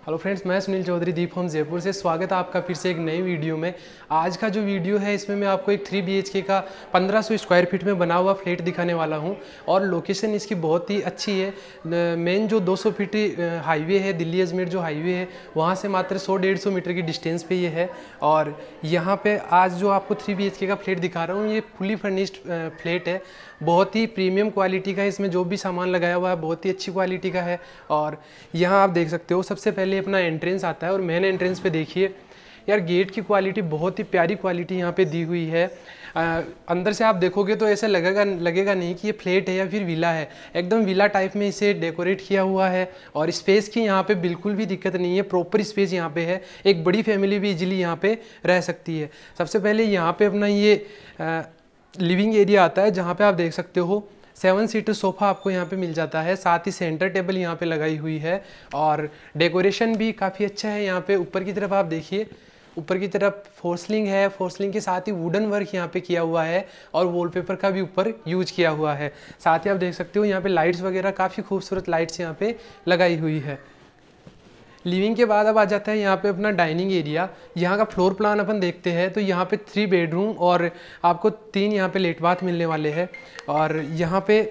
Hello friends, मैं Sunil Chaudhary Deep home Jaipur से स्वागत है आपका फिर से एक नई वीडियो में। आज का जो वीडियो है इसमें मैं आपको एक 3 BHK का 1500 स्क्वायर फीट में बना हुआ फ्लैट दिखाने वाला हूं और लोकेशन इसकी बहुत ही अच्छी है। मेन जो 200 फीट हाईवे है, दिल्ली अजमेर जो हाईवे है, वहां से मात्र 100-150 मीटर की डिस्टेंस पे ये है। और यहाँ पे आज जो आपको 3 BHK का फ्लैट दिखा रहा हूँ, ये फुली फर्निश्ड फ्लैट है। बहुत ही प्रीमियम क्वालिटी का है, इसमें जो भी सामान लगाया हुआ है बहुत ही अच्छी क्वालिटी का है। और यहाँ आप देख सकते हो, सबसे पहले अपना एंट्रेंस आता है और मेन एंट्रेंस पे देखिए यार, गेट की क्वालिटी बहुत ही प्यारी क्वालिटी यहाँ पे दी हुई है। अंदर से आप देखोगे तो ऐसा लगेगा नहीं कि ये फ्लैट है या फिर विला है, एकदम विला टाइप में इसे डेकोरेट किया हुआ है। और स्पेस की यहाँ पे बिल्कुल भी दिक्कत नहीं है, प्रॉपर स्पेस यहाँ पे है, एक बड़ी फैमिली भी इजीली यहाँ पे रह सकती है। सबसे पहले यहाँ पे अपना ये लिविंग एरिया आता है, जहाँ पे आप देख सकते हो 7 सीटर सोफ़ा आपको यहाँ पे मिल जाता है, साथ ही सेंटर टेबल यहाँ पे लगाई हुई है। और डेकोरेशन भी काफ़ी अच्छा है। यहाँ पे ऊपर की तरफ आप देखिए, ऊपर की तरफ फोर्सलिंग है, फोर्सलिंग के साथ ही वुडन वर्क यहाँ पे किया हुआ है और वॉलपेपर का भी ऊपर यूज किया हुआ है। साथ ही आप देख सकते हो यहाँ पे लाइट्स वगैरह, काफ़ी खूबसूरत लाइट्स यहाँ पे लगाई हुई है। लिविंग के बाद अब आ जाता है यहाँ पे अपना डाइनिंग एरिया। यहाँ का फ्लोर प्लान अपन देखते हैं तो यहाँ पे 3 बेडरूम और आपको 3 यहाँ पे लेट बाथ मिलने वाले हैं। और यहाँ पे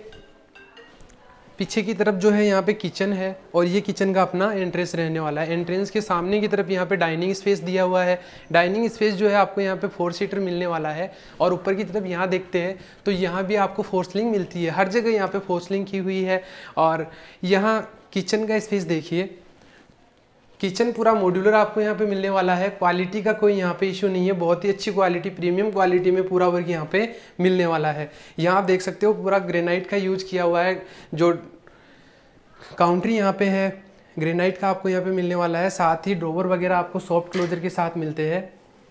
पीछे की तरफ जो है यहाँ पे किचन है और ये किचन का अपना एंट्रेंस रहने वाला है। एंट्रेंस के सामने की तरफ यहाँ पे डाइनिंग स्पेस दिया हुआ है। डाइनिंग स्पेस जो है आपको यहाँ पे 4 सीटर मिलने वाला है। और ऊपर की तरफ यहाँ देखते हैं तो यहाँ भी आपको फोर्सलिंग मिलती है, हर जगह यहाँ पे फोर्सलिंग की हुई है। और यहाँ किचन का स्पेस देखिए, किचन पूरा मॉड्यूलर आपको यहाँ पे मिलने वाला है। क्वालिटी का कोई यहाँ पे इशू नहीं है, बहुत ही अच्छी क्वालिटी, प्रीमियम क्वालिटी में पूरा वर्क यहाँ पे मिलने वाला है। यहाँ आप देख सकते हो पूरा ग्रेनाइट का यूज किया हुआ है। जो काउंट्री यहाँ पे है ग्रेनाइट का आपको यहाँ पे मिलने वाला है। साथ ही ड्रॉवर वगैरह आपको सॉफ्ट क्लोजर के साथ मिलते हैं।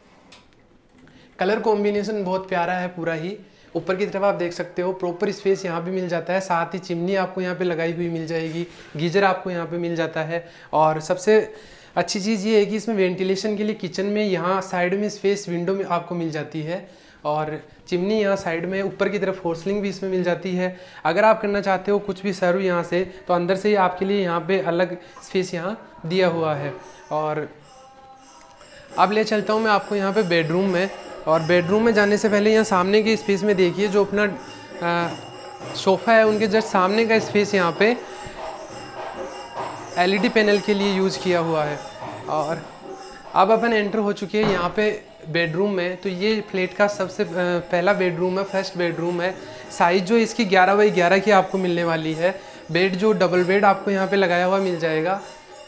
कलर कॉम्बिनेशन बहुत प्यारा है पूरा ही। ऊपर की तरफ आप देख सकते हो प्रॉपर स्पेस यहाँ पे मिल जाता है। साथ ही चिमनी आपको यहाँ पे लगाई हुई मिल जाएगी, गीजर आपको यहाँ पे मिल जाता है। और सबसे अच्छी चीज़ ये है कि इसमें वेंटिलेशन के लिए किचन में यहाँ साइड में स्पेस विंडो में आपको मिल जाती है और चिमनी यहाँ साइड में, ऊपर की तरफ फोर्सलिंग भी इसमें मिल जाती है। अगर आप करना चाहते हो कुछ भी सर्व यहाँ से, तो अंदर से ही आपके लिए यहाँ पे अलग स्पेस यहाँ दिया हुआ है। और अब ले चलता हूँ मैं आपको यहाँ पे बेडरूम में। और बेडरूम में जाने से पहले यहाँ सामने के स्पेस में देखिए, जो अपना सोफ़ा है उनके जस्ट सामने का स्पेस यहाँ पे LED पैनल के लिए यूज़ किया हुआ है। और अब अपन एंटर हो चुके हैं यहाँ पे बेडरूम में। तो ये फ्लैट का सबसे पहला बेडरूम है, फर्स्ट बेडरूम है। साइज़ जो इसकी 11x11 की आपको मिलने वाली है। बेड जो डबल बेड आपको यहाँ पे लगाया हुआ मिल जाएगा।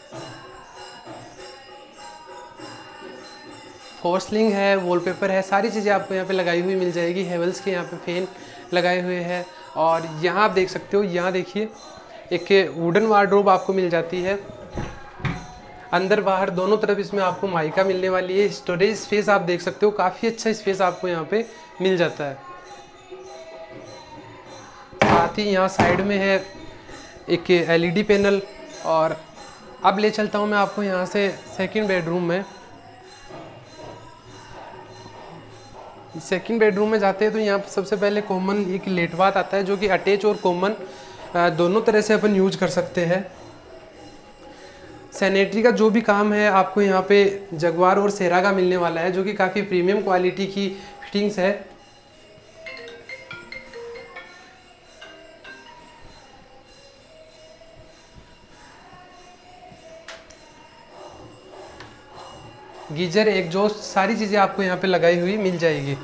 फोर्सलिंग है, वॉलपेपर है, सारी चीज़ें आपको यहाँ पे लगाई हुई मिल जाएगी। हेवल्स के यहाँ पे फैन लगाए हुए हैं। और यहाँ आप देख सकते हो, यहाँ देखिए एक वुडन वार्डरोब आपको मिल जाती है। अंदर बाहर दोनों तरफ इसमें आपको माइका मिलने वाली है। स्टोरेज स्पेस आप देख सकते हो, काफ़ी अच्छा स्पेस आपको यहाँ पे मिल जाता है। साथ ही यहाँ साइड में है एक LED पैनल। और अब ले चलता हूँ मैं आपको यहाँ से सेकंड बेडरूम में। सेकंड बेडरूम में जाते हैं तो यहाँ सबसे पहले कॉमन एक लेट बाथ आता है, जो कि अटैच और कॉमन दोनों तरह से अपन यूज कर सकते हैं। सैनिटरी का जो भी काम है आपको यहाँ पे जगवार और सेरा का मिलने वाला है, जो कि काफ़ी प्रीमियम क्वालिटी की फिटिंग्स है। गीजर, एग्जॉस्ट, सारी चीज़ें आपको यहाँ पे लगाई हुई मिल जाएगी।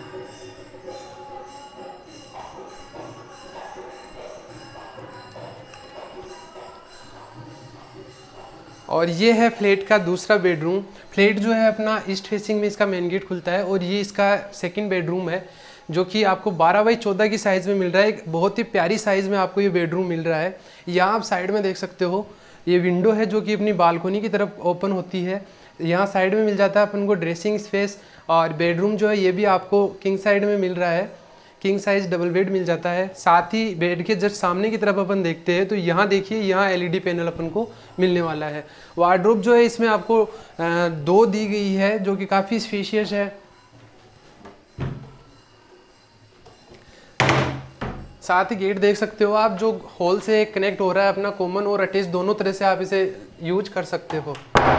और ये है फ्लैट का दूसरा बेडरूम। फ्लैट जो है अपना ईस्ट फेसिंग में इसका मेन गेट खुलता है और ये इसका सेकंड बेडरूम है, जो कि आपको 12x14 की साइज़ में मिल रहा है। एक बहुत ही प्यारी साइज़ में आपको ये बेडरूम मिल रहा है। यहाँ आप साइड में देख सकते हो, ये विंडो है जो कि अपनी बालकोनी की तरफ ओपन होती है। यहाँ साइड में मिल जाता है अपन को ड्रेसिंग स्पेस। और बेडरूम जो है ये भी आपको किंग साइड में मिल रहा है, किंग साइज डबल बेड मिल जाता है। साथ ही बेड के जस्ट सामने की तरफ अपन देखते हैं तो यहाँ देखिए, यहाँ LED पैनल अपन को मिलने वाला है। वार्डरोब जो है इसमें आपको 2 दी गई है, जो कि काफ़ी स्पेशियस है। साथ ही गेट देख सकते हो आप, जो हॉल से कनेक्ट हो रहा है अपना, कॉमन और अटैच दोनों तरह से आप इसे यूज कर सकते हो।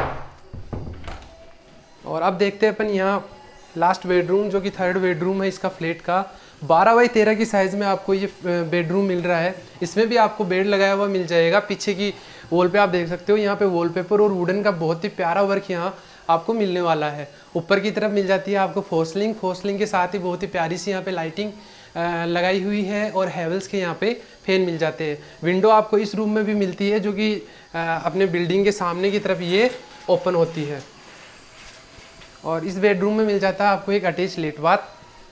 और अब देखते हैं अपन यहाँ लास्ट बेडरूम, जो कि थर्ड बेडरूम है इसका फ्लैट का। 12 बाई 13 की साइज़ में आपको ये बेडरूम मिल रहा है। इसमें भी आपको बेड लगाया हुआ मिल जाएगा। पीछे की वॉल पे आप देख सकते हो, यहाँ पे वॉलपेपर और वुडन का बहुत ही प्यारा वर्क यहाँ आपको मिलने वाला है। ऊपर की तरफ मिल जाती है आपको फोर्सलिंग के साथ ही बहुत ही प्यारी सी यहाँ पे लाइटिंग लगाई हुई है, और हैवेल्स के यहाँ पे फैन मिल जाते हैं। विंडो आपको इस रूम में भी मिलती है, जो कि अपने बिल्डिंग के सामने की तरफ ये ओपन होती है। और इस बेडरूम में मिल जाता है आपको एक अटैच लेट बाथ।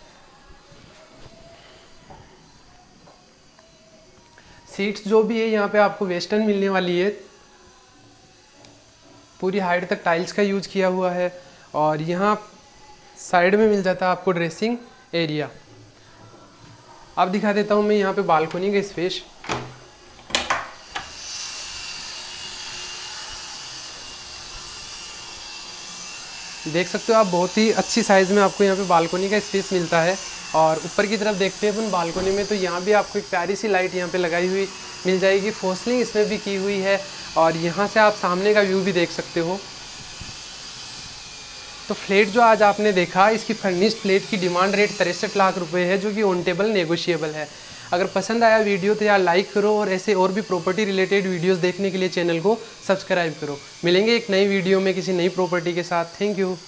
सीट्स जो भी है यहाँ पे आपको वेस्टर्न मिलने वाली है। पूरी हाइट तक टाइल्स का यूज किया हुआ है। और यहाँ साइड में मिल जाता है आपको ड्रेसिंग एरिया। अब दिखा देता हूँ मैं यहाँ पे बालकोनी का स्पेस। देख सकते हो आप, बहुत ही अच्छी साइज़ में आपको यहाँ पे बालकोनी का स्पेस मिलता है। और ऊपर की तरफ देखते हैं अपन बालकोनी में, तो यहाँ भी आपको एक प्यारी सी लाइट यहाँ पे लगाई हुई मिल जाएगी। फोर्सलिंग इसमें भी की हुई है, और यहाँ से आप सामने का व्यू भी देख सकते हो। तो फ्लैट जो आज आपने देखा, इसकी फर्निश्ड फ्लैट की डिमांड रेट 63 लाख रुपए है, जो कि ऑन टेबल नेगोशिएबल है। अगर पसंद आया वीडियो तो यार लाइक करो, और ऐसे और भी प्रॉपर्टी रिलेटेड वीडियोस देखने के लिए चैनल को सब्सक्राइब करो। मिलेंगे एक नई वीडियो में किसी नई प्रॉपर्टी के साथ। Thank you.